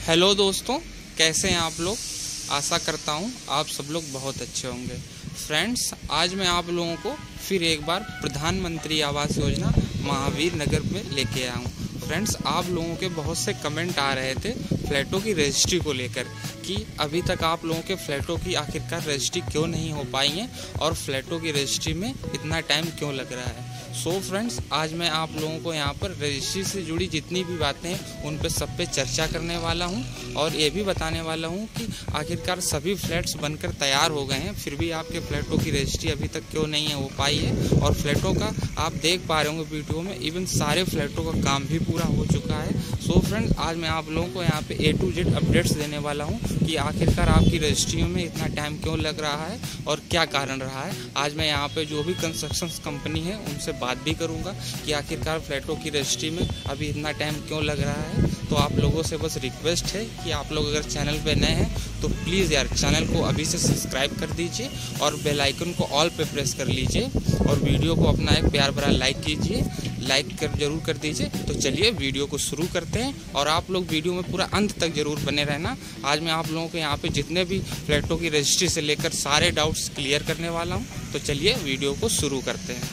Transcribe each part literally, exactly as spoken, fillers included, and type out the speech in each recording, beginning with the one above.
Hello दोस्तों, कैसे हैं आप लोग। आशा करता हूं आप सब लोग बहुत अच्छे होंगे। फ्रेंड्स, आज मैं आप लोगों को फिर एक बार प्रधानमंत्री आवास योजना महावीर नगर में लेके आया हूं। फ्रेंड्स, आप लोगों के बहुत से कमेंट आ रहे थे फ्लैटों की रजिस्ट्री को लेकर कि अभी तक आप लोगों के फ्लैटों की आखिरकार रजिस्ट्री क्यों नहीं हो पाई है और फ्लैटों की रजिस्ट्री में इतना टाइम क्यों लग रहा है। सो so फ्रेंड्स, आज मैं आप लोगों को यहाँ पर रजिस्ट्री से जुड़ी जितनी भी बातें हैं उन पर सब पे चर्चा करने वाला हूँ और ये भी बताने वाला हूँ कि आखिरकार सभी फ्लैट्स बनकर तैयार हो गए हैं, फिर भी आपके फ्लैटों की रजिस्ट्री अभी तक क्यों नहीं है हो पाई है। और फ्लैटों का आप देख पा रहे होंगे वीडियो में, इवन सारे फ्लैटों का काम भी पूरा हो चुका है। सो so फ्रेंड्स, आज मैं आप लोगों को यहाँ पे ए टू जेड अपडेट्स देने वाला हूँ कि आखिरकार आपकी रजिस्ट्रियों में इतना टाइम क्यों लग रहा है और क्या कारण रहा है। आज मैं यहाँ पे जो भी कंस्ट्रक्शन कंपनी है उनसे बात भी करूँगा कि आखिरकार फ्लैटों की रजिस्ट्री में अभी इतना टाइम क्यों लग रहा है। तो आप लोगों से बस रिक्वेस्ट है कि आप लोग अगर चैनल पे नए हैं तो प्लीज़ यार चैनल को अभी से सब्सक्राइब कर दीजिए और बेल आइकन को ऑल पे प्रेस कर लीजिए और वीडियो को अपना एक प्यार भरा लाइक कीजिए, लाइक कर जरूर कर दीजिए। तो चलिए वीडियो को शुरू करते हैं और आप लोग वीडियो में पूरा अंत तक जरूर बने रहना। आज मैं आप लोगों को यहाँ पे जितने भी फ्लैटों की रजिस्ट्री से लेकर सारे डाउट्स क्लियर करने वाला हूँ। तो चलिए वीडियो को शुरू करते हैं।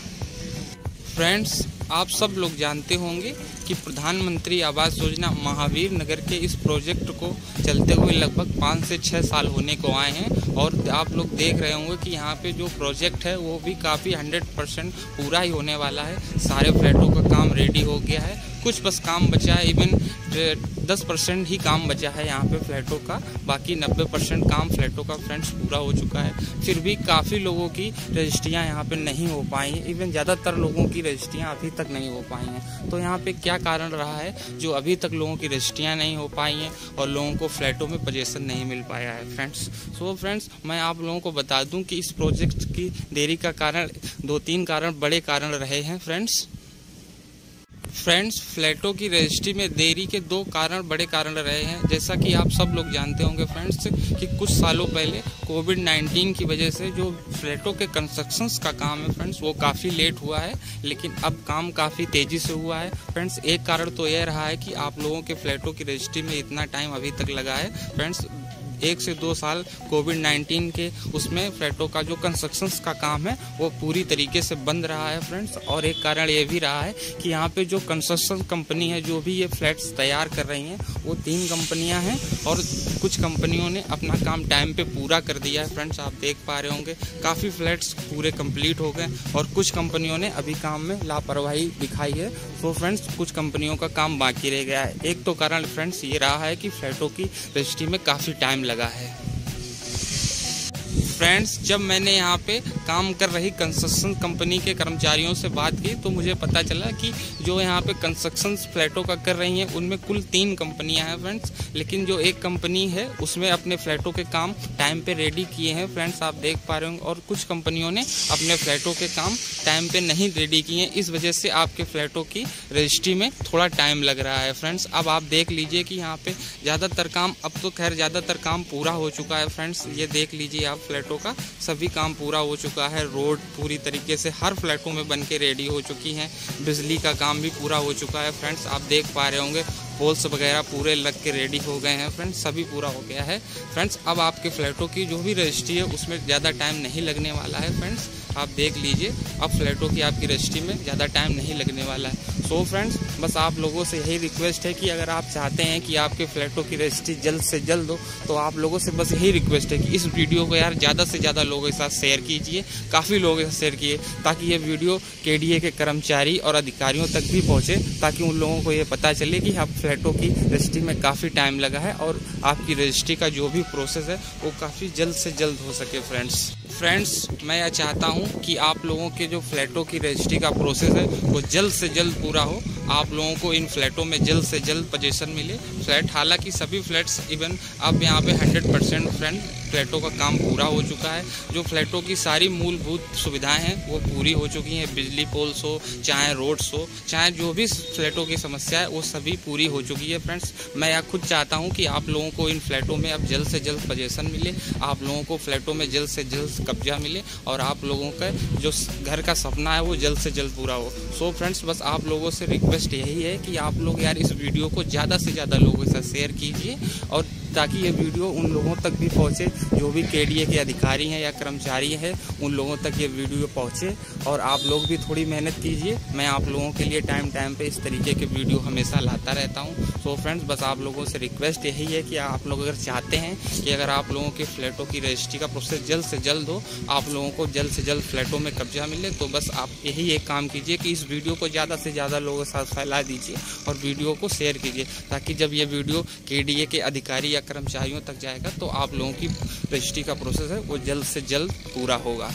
फ्रेंड्स, आप सब लोग जानते होंगे कि प्रधानमंत्री आवास योजना महावीर नगर के इस प्रोजेक्ट को चलते हुए लगभग पाँच से छः साल होने को आए हैं और आप लोग देख रहे होंगे कि यहाँ पे जो प्रोजेक्ट है वो भी काफ़ी हंड्रेड परसेंट पूरा ही होने वाला है। सारे फ्लैटों का काम रेडी हो गया है, कुछ बस काम बचा है, इवन दस परसेंट ही काम बचा है यहाँ पे फ्लैटों का, बाकी नब्बे परसेंट काम फ्लैटों का फ्रेंड्स पूरा हो चुका है। फिर भी काफ़ी लोगों की रजिस्ट्रियाँ यहाँ पे नहीं हो पाई हैं, इवन ज़्यादातर लोगों की रजिस्ट्रियाँ अभी तक नहीं हो पाई हैं। तो यहाँ पे क्या कारण रहा है जो अभी तक लोगों की रजिस्ट्रियाँ नहीं हो पाई हैं और लोगों को फ्लैटों में पोजीशन नहीं मिल पाया है फ्रेंड्स। सो फ्रेंड्स, मैं आप लोगों को बता दूँ कि इस प्रोजेक्ट की देरी का कारण दो तीन कारण बड़े कारण रहे हैं फ्रेंड्स। फ्रेंड्स, फ्लैटों की रजिस्ट्री में देरी के दो कारण बड़े कारण रहे हैं। जैसा कि आप सब लोग जानते होंगे फ्रेंड्स कि कुछ सालों पहले कोविड नाइन्टीन की वजह से जो फ्लैटों के कंस्ट्रक्शंस का काम है फ्रेंड्स वो काफ़ी लेट हुआ है, लेकिन अब काम काफ़ी तेज़ी से हुआ है फ्रेंड्स। एक कारण तो यह रहा है कि आप लोगों के फ्लैटों की रजिस्ट्री में इतना टाइम अभी तक लगा है फ्रेंड्स। एक से दो साल कोविड नाइन्टीन के उसमें फ्लैटों का जो कंस्ट्रक्शंस का काम है वो पूरी तरीके से बंद रहा है फ्रेंड्स। और एक कारण ये भी रहा है कि यहाँ पे जो कंस्ट्रक्शन कंपनी है जो भी ये फ्लैट्स तैयार कर रही हैं वो तीन कंपनियां हैं और कुछ कंपनियों ने अपना काम टाइम पे पूरा कर दिया है फ्रेंड्स। आप देख पा रहे होंगे काफ़ी फ्लैट्स पूरे कंप्लीट हो गए और कुछ कंपनियों ने अभी काम में लापरवाही दिखाई है। तो फ्रेंड्स, कुछ कंपनियों का काम बाकी रह गया है। एक तो कारण फ्रेंड्स ये रहा है कि फ्लैटों की रजिस्ट्री में काफ़ी टाइम लगा है। फ्रेंड्स, जब मैंने यहाँ पे काम कर रही कंस्ट्रक्शन कंपनी के कर्मचारियों से बात की तो मुझे पता चला कि जो यहाँ पे कंस्ट्रक्शन फ्लैटों का कर रही हैं उनमें कुल तीन कंपनियाँ हैं फ्रेंड्स, लेकिन जो एक कंपनी है उसमें अपने फ्लैटों के काम टाइम पे रेडी किए हैं फ्रेंड्स, आप देख पा रहे होंगे। और कुछ कंपनियों ने अपने फ्लैटों के काम टाइम पे नहीं रेडी किए हैं, इस वजह से आपके फ्लैटों की रजिस्ट्री में थोड़ा टाइम लग रहा है फ्रेंड्स। अब आप देख लीजिए कि यहाँ पे ज़्यादातर काम, अब तो खैर ज़्यादातर काम पूरा हो चुका है फ्रेंड्स। ये देख लीजिए आप फ्लैटों का सभी काम पूरा हो चुका है। रोड पूरी तरीके से हर फ्लैटों में बन के रेडी हो चुकी हैं, बिजली का काम भी पूरा हो चुका है फ्रेंड्स। आप देख पा रहे होंगे पोल्स वगैरह पूरे लग के रेडी हो गए हैं फ्रेंड्स, सभी पूरा हो गया है फ्रेंड्स। अब आपके फ्लैटों की जो भी रजिस्ट्री है उसमें ज़्यादा टाइम नहीं लगने वाला है फ्रेंड्स। आप देख लीजिए अब फ्लैटों की आपकी रजिस्ट्री में ज़्यादा टाइम नहीं लगने वाला है। सो फ्रेंड्स, बस आप लोगों से यही रिक्वेस्ट है कि अगर आप चाहते हैं कि आपके फ्लैटों की रजिस्ट्री जल्द से जल्द हो तो आप लोगों से बस यही रिक्वेस्ट है कि इस वीडियो को यार ज़्यादा से ज़्यादा लोगों के साथ शेयर कीजिए, काफ़ी लोगों के साथ शेयर किए ताकि ये वीडियो केडीए के कर्मचारी और अधिकारियों तक भी पहुँचे, ताकि उन लोगों को ये पता चले कि आप फ्लैटों की रजिस्ट्री में काफ़ी टाइम लगा है और आपकी रजिस्ट्री का जो भी प्रोसेस है वो काफ़ी जल्द से जल्द हो सके फ्रेंड्स। फ्रेंड्स, मैं यह चाहता हूं कि आप लोगों के जो फ्लैटों की रजिस्ट्री का प्रोसेस है वो जल्द से जल्द पूरा हो, आप लोगों को इन फ्लैटों में जल्द से जल्द पोजीशन मिले। फ्लैट, हालांकि सभी फ्लैट्स इवन अब यहाँ पे हंड्रेड परसेंट फ्रेंड फ्लैटों का काम पूरा हो चुका है। जो फ्लैटों की सारी मूलभूत सुविधाएं हैं वो पूरी हो चुकी हैं, बिजली पोल्स हो, चाहे रोड्स हो, चाहे जो भी फ्लैटों की समस्या है वो सभी पूरी हो चुकी है फ्रेंड्स। मैं यह खुद चाहता हूं कि आप लोगों को इन फ्लैटों में अब जल्द से जल्द पोजीशन मिले, आप लोगों को फ्लैटों में जल्द से जल्द कब्जा मिले और आप लोगों का जो घर का सपना है वो जल्द से जल्द पूरा हो। सो फ्रेंड्स, बस आप लोगों से रिक्वेस्ट यही है कि आप लोग यार इस वीडियो को ज़्यादा से ज़्यादा लोगों के साथ शेयर कीजिए, और ताकि ये वीडियो उन लोगों तक भी पहुंचे जो भी केडीए के अधिकारी हैं या कर्मचारी हैं, उन लोगों तक ये वीडियो पहुंचे। और आप लोग भी थोड़ी मेहनत कीजिए, मैं आप लोगों के लिए टाइम टाइम पे इस तरीके के वीडियो हमेशा लाता रहता हूं। सो फ्रेंड्स, बस आप लोगों से रिक्वेस्ट यही है कि आप लोग अगर चाहते हैं कि अगर आप लोगों के फ्लैटों की रजिस्ट्री का प्रोसेस जल्द से जल्द हो, आप लोगों को जल्द से जल्द फ्लैटों में कब्जा मिले, तो बस आप यही एक काम कीजिए कि इस वीडियो को ज़्यादा से ज़्यादा लोगों के साथ फैला दीजिए और वीडियो को शेयर कीजिए, ताकि जब ये वीडियो केडीए के अधिकारी या कर्मचारियों तक जाएगा तो आप लोगों की रजिस्ट्री का प्रोसेस है वो जल्द से जल्द पूरा होगा।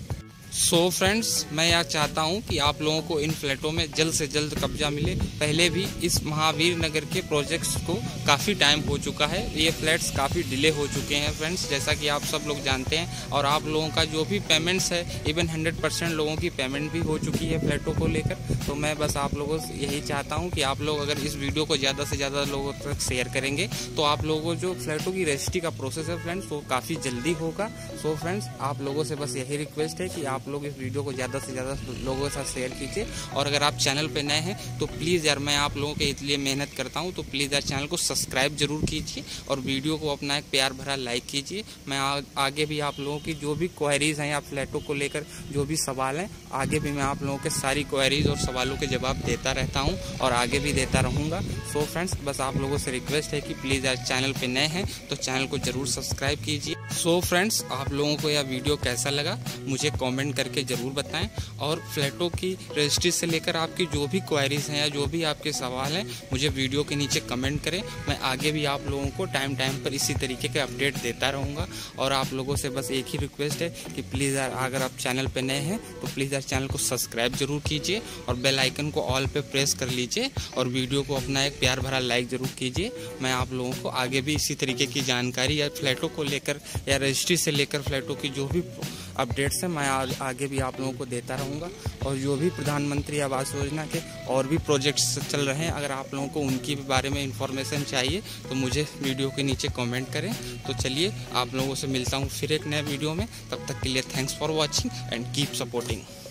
सो so फ्रेंड्स, मैं यह चाहता हूं कि आप लोगों को इन फ्लैटों में जल्द से जल्द कब्जा मिले। पहले भी इस महावीर नगर के प्रोजेक्ट्स को काफ़ी टाइम हो चुका है, ये फ्लैट्स काफ़ी डिले हो चुके हैं फ्रेंड्स, जैसा कि आप सब लोग जानते हैं। और आप लोगों का जो भी पेमेंट्स है, इवन हंड्रेड परसेंट लोगों की पेमेंट भी हो चुकी है फ्लैटों को लेकर। तो मैं बस आप लोगों से यही चाहता हूँ कि आप लोग अगर इस वीडियो को ज़्यादा से ज़्यादा लोगों तक शेयर करेंगे तो आप लोगों को जो फ्लैटों की रजिस्ट्री का प्रोसेस है फ्रेंड्स वो काफ़ी जल्दी होगा। सो फ्रेंड्स, आप लोगों से बस यही रिक्वेस्ट है कि आप लोग इस वीडियो को ज़्यादा से ज़्यादा लोगों के साथ शेयर कीजिए। और अगर आप चैनल पे नए हैं तो प्लीज़ यार, मैं आप लोगों के इसलिए मेहनत करता हूँ, तो प्लीज़ यार चैनल को सब्सक्राइब जरूर कीजिए और वीडियो को अपना एक प्यार भरा लाइक कीजिए। मैं आ, आगे भी आप लोगों की जो भी क्वेरीज हैं या फ्लैटों को लेकर जो भी सवाल हैं, आगे भी मैं आप लोगों के सारी क्वेरीज और सवालों के जवाब देता रहता हूँ और आगे भी देता रहूँगा। सो फ्रेंड्स, बस आप लोगों से रिक्वेस्ट है कि प्लीज़ यार चैनल पर नए हैं तो चैनल को जरूर सब्सक्राइब कीजिए। सो फ्रेंड्स, आप लोगों को यह वीडियो कैसा लगा मुझे कमेंट करके ज़रूर बताएं, और फ्लैटों की रजिस्ट्री से लेकर आपकी जो भी क्वेरीज हैं या जो भी आपके सवाल हैं मुझे वीडियो के नीचे कमेंट करें। मैं आगे भी आप लोगों को टाइम टाइम पर इसी तरीके के अपडेट देता रहूँगा। और आप लोगों से बस एक ही रिक्वेस्ट है कि प्लीज़ यार, अगर आप चैनल पर नए हैं तो प्लीज़ यार चैनल को सब्सक्राइब जरूर कीजिए और बेल आइकन को ऑल पे प्रेस कर लीजिए और वीडियो को अपना एक प्यार भरा लाइक ज़रूर कीजिए। मैं आप लोगों को आगे भी इसी तरीके की जानकारी या फ्लैटों को लेकर या रजिस्ट्री से लेकर फ्लैटों की जो भी अपडेट्स हैं मैं आगे भी आप लोगों को देता रहूँगा। और जो भी प्रधानमंत्री आवास योजना के और भी प्रोजेक्ट्स चल रहे हैं, अगर आप लोगों को उनकी भी बारे में इंफॉर्मेशन चाहिए तो मुझे वीडियो के नीचे कमेंट करें। तो चलिए, आप लोगों से मिलता हूँ फिर एक नए वीडियो में। तब तक के लिए thanks for watching and keep supporting.